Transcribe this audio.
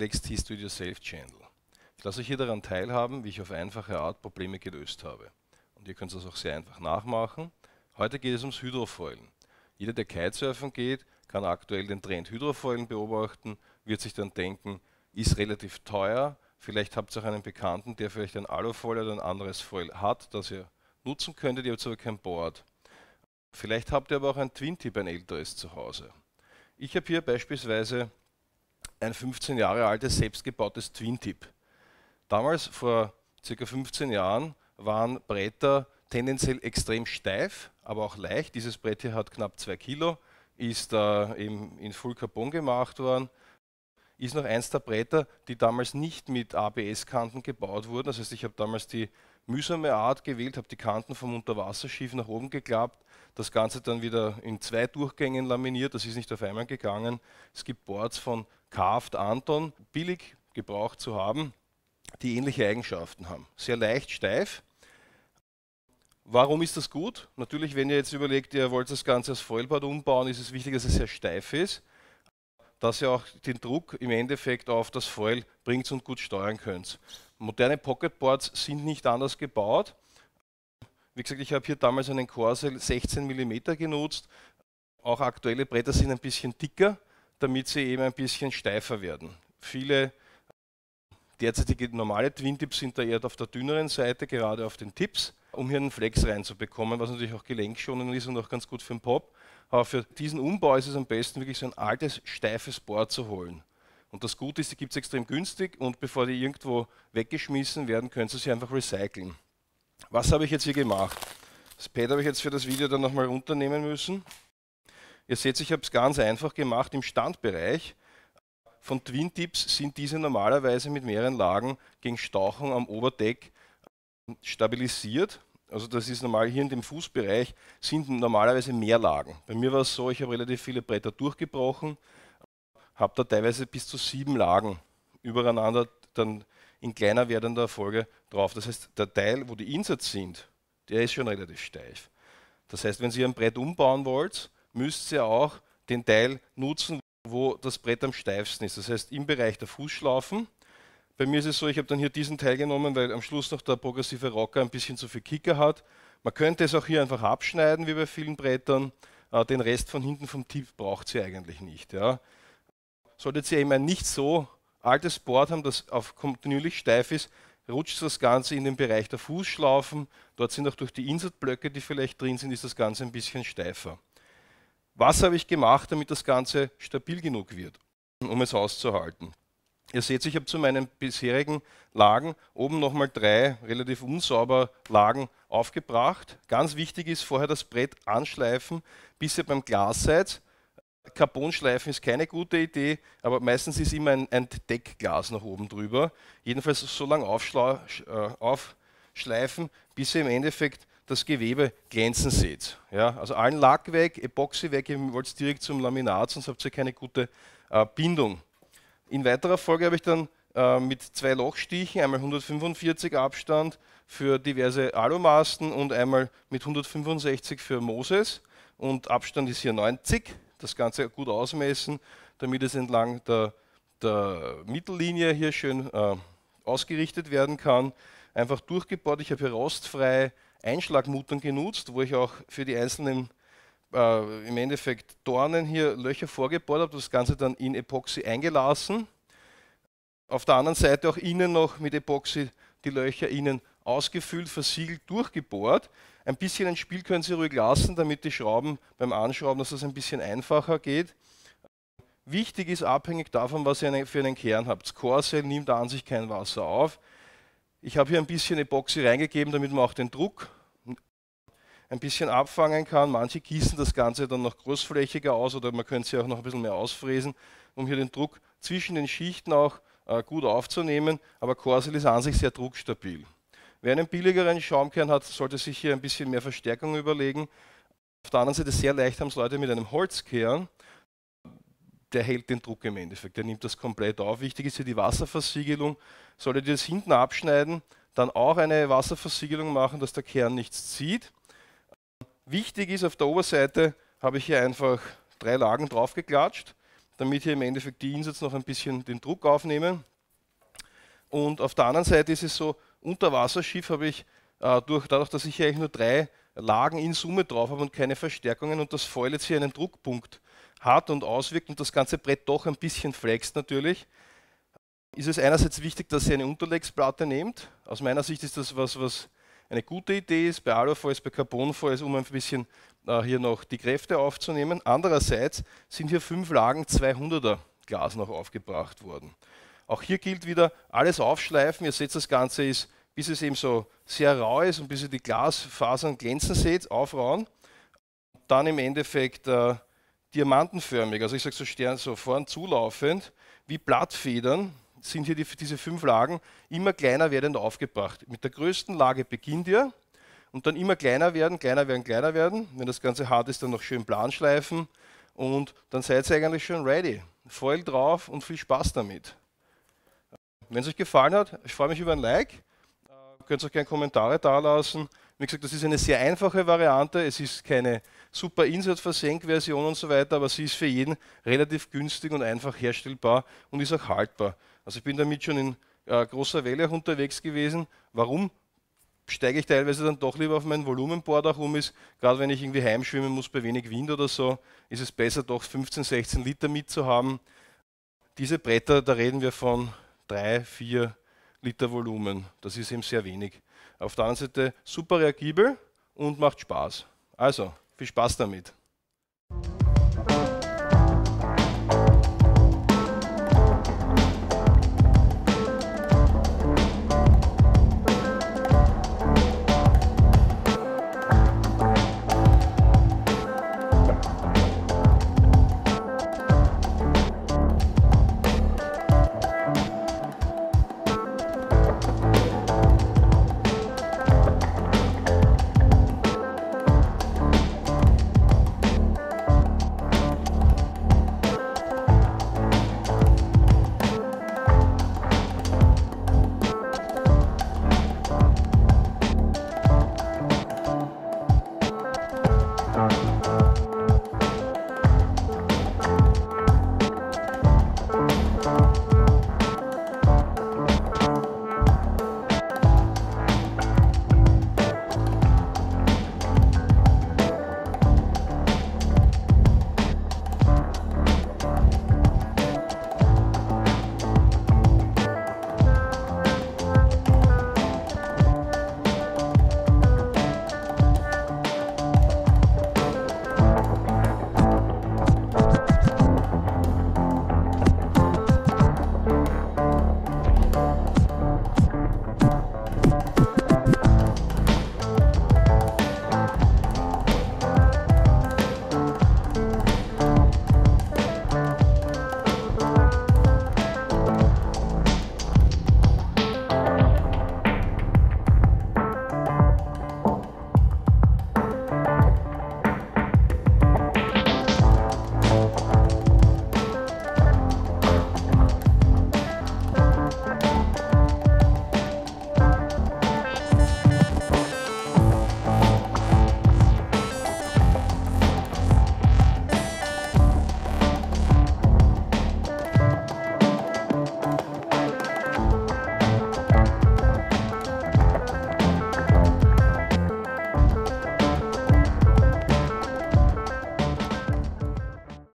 Alex Thies Do-It-Yourself Channel. Ich lasse euch hier daran teilhaben, wie ich auf einfache Art Probleme gelöst habe. Und ihr könnt das auch sehr einfach nachmachen. Heute geht es ums Hydrofoilen. Jeder, der Kitesurfen geht, kann aktuell den Trend Hydrofoilen beobachten, wird sich dann denken, ist relativ teuer. Vielleicht habt ihr auch einen Bekannten, der vielleicht ein Alufoil oder ein anderes Foil hat, das ihr nutzen könntet, ihr habt aber kein Board. Vielleicht habt ihr aber auch ein Twin-Tip, ein älteres zu Hause. Ich habe hier beispielsweise ein 15 Jahre altes, selbstgebautes Twin-Tip. Damals, vor ca. 15 Jahren, waren Bretter tendenziell extrem steif, aber auch leicht. Dieses Brett hier hat knapp 2 Kilo, ist eben in Full Carbon gemacht worden. Ist noch eins der Bretter, die damals nicht mit ABS-Kanten gebaut wurden. Das heißt, ich habe damals die mühsame Art gewählt, habe die Kanten vom Unterwasserschiff nach oben geklappt, das Ganze dann wieder in 2 Durchgängen laminiert, das ist nicht auf einmal gegangen. Es gibt Boards von Carved Anton, billig gebraucht zu haben, die ähnliche Eigenschaften haben. Sehr leicht, steif. Warum ist das gut? Natürlich, wenn ihr jetzt überlegt, ihr wollt das Ganze als Foilboard umbauen, ist es wichtig, dass es sehr steif ist, dass ihr auch den Druck im Endeffekt auf das Foil bringt und gut steuern könnt. Moderne Pocketboards sind nicht anders gebaut. Wie gesagt, ich habe hier damals einen Corsair 16 mm genutzt. Auch aktuelle Bretter sind ein bisschen dicker, damit sie eben ein bisschen steifer werden. Viele derzeitige normale Twin-Tips sind da eher auf der dünneren Seite, gerade auf den Tips, um hier einen Flex reinzubekommen, was natürlich auch gelenkschonend ist und auch ganz gut für den Pop. Aber für diesen Umbau ist es am besten, wirklich so ein altes, steifes Board zu holen. Und das Gute ist, die gibt es extrem günstig und bevor die irgendwo weggeschmissen werden, können Sie sie einfach recyceln. Was habe ich jetzt hier gemacht? Das Pad habe ich jetzt für das Video dann nochmal runternehmen müssen. Ihr seht, ich habe es ganz einfach gemacht im Standbereich. Von Twin-Tips sind diese normalerweise mit mehreren Lagen gegen Stauchung am Oberdeck stabilisiert. Also das ist normal hier in dem Fußbereich, sind normalerweise mehr Lagen. Bei mir war es so, ich habe relativ viele Bretter durchgebrochen, habe da teilweise bis zu 7 Lagen übereinander dann in kleiner werdender Folge drauf. Das heißt, der Teil, wo die Inserts sind, der ist schon relativ steif. Das heißt, wenn Sie ein Brett umbauen wollt, müsst ihr auch den Teil nutzen, wo das Brett am steifsten ist. Das heißt, im Bereich der Fußschlaufen. Bei mir ist es so, ich habe dann hier diesen Teil genommen, weil am Schluss noch der progressive Rocker ein bisschen zu viel Kicker hat. Man könnte es auch hier einfach abschneiden, wie bei vielen Brettern. Den Rest von hinten vom Tip braucht ihr eigentlich nicht. Ja. Solltet ihr eben ein nicht so altes Board haben, das auf kontinuierlich steif ist, rutscht das Ganze in den Bereich der Fußschlaufen. Dort sind auch durch die Insertblöcke, die vielleicht drin sind, ist das Ganze ein bisschen steifer. Was habe ich gemacht, damit das Ganze stabil genug wird, um es auszuhalten? Ihr seht, ich habe zu meinen bisherigen Lagen oben nochmal 3 relativ unsauber Lagen aufgebracht. Ganz wichtig ist, vorher das Brett anschleifen, bis ihr beim Glas seid. Carbonschleifen ist keine gute Idee, aber meistens ist immer ein Deckglas nach oben drüber. Jedenfalls so lange aufschleifen, bis ihr im Endeffekt das Gewebe glänzen seht. Ja, also allen Lack weg, Epoxy weg, ihr wollt es direkt zum Laminat, sonst habt ihr keine gute Bindung. In weiterer Folge habe ich dann mit 2 Lochstichen, einmal 145 Abstand für diverse Alumasten und einmal mit 165 für Moses und Abstand ist hier 90. Das Ganze gut ausmessen, damit es entlang der Mittellinie hier schön ausgerichtet werden kann. Einfach durchgebohrt, ich habe hier rostfreie Einschlagmuttern genutzt, wo ich auch für die einzelnen im Endeffekt Dornen hier Löcher vorgebohrt habe, das Ganze dann in Epoxy eingelassen. Auf der anderen Seite auch innen noch mit Epoxy die Löcher innen ausgefüllt, versiegelt, durchgebohrt. Ein bisschen ein Spiel können Sie ruhig lassen, damit die Schrauben beim Anschrauben, dass das ein bisschen einfacher geht. Wichtig ist, abhängig davon, was ihr für einen Kern habt. Das Corsair nimmt an sich kein Wasser auf. Ich habe hier ein bisschen Epoxy reingegeben, damit man auch den Druck ein bisschen abfangen kann. Manche gießen das Ganze dann noch großflächiger aus oder man könnte sie auch noch ein bisschen mehr ausfräsen, um hier den Druck zwischen den Schichten auch gut aufzunehmen. Aber Corsair ist an sich sehr druckstabil. Wer einen billigeren Schaumkern hat, sollte sich hier ein bisschen mehr Verstärkung überlegen. Auf der anderen Seite sehr leicht haben es Leute mit einem Holzkern. Der hält den Druck im Endeffekt, der nimmt das komplett auf. Wichtig ist hier die Wasserversiegelung. Solltet ihr das hinten abschneiden, dann auch eine Wasserversiegelung machen, dass der Kern nichts zieht. Wichtig ist, auf der Oberseite habe ich hier einfach 3 Lagen draufgeklatscht. damit hier im Endeffekt die Insets noch ein bisschen den Druck aufnehmen. Und auf der anderen Seite ist es so, Unterwasserschiff habe ich dadurch, dass ich hier eigentlich nur 3 Lagen in Summe drauf habe und keine Verstärkungen und das Foil jetzt hier einen Druckpunkt hat und auswirkt und das ganze Brett doch ein bisschen flext natürlich, ist es einerseits wichtig, dass ihr eine Unterlegsplatte nehmt. Aus meiner Sicht ist das was eine gute Idee ist, bei Alufoils, bei Carbonfoils, um ein bisschen hier noch die Kräfte aufzunehmen. Andererseits sind hier 5 Lagen 200er Glas noch aufgebracht worden. Auch hier gilt wieder, alles aufschleifen. Ihr seht, das Ganze ist, bis es eben so sehr rau ist und bis ihr die Glasfasern glänzen seht, aufrauen. Dann im Endeffekt diamantenförmig, also ich sage so Stern, so vorn zulaufend, wie Blattfedern sind hier diese 5 Lagen immer kleiner werdend aufgebracht. Mit der größten Lage beginnt ihr und dann immer kleiner werden, kleiner werden, kleiner werden. Wenn das Ganze hart ist, dann noch schön plan schleifen und dann seid ihr eigentlich schon ready. Foil drauf und viel Spaß damit. Wenn es euch gefallen hat, ich freue mich über ein Like. Ihr könnt auch gerne Kommentare dalassen. Wie gesagt, das ist eine sehr einfache Variante. Es ist keine super Insert-Versenk-Version und so weiter, aber sie ist für jeden relativ günstig und einfach herstellbar und ist auch haltbar. Also ich bin damit schon in großer Welle auch unterwegs gewesen. Warum steige ich teilweise dann doch lieber auf mein Volumenboard auch um? Ist, gerade wenn ich irgendwie heimschwimmen muss bei wenig Wind oder so, ist es besser doch 15, 16 Liter mitzuhaben. Diese Bretter, da reden wir von 3, 4 Liter Volumen. Das ist eben sehr wenig. Auf der anderen Seite super reagibel und macht Spaß. Also, viel Spaß damit.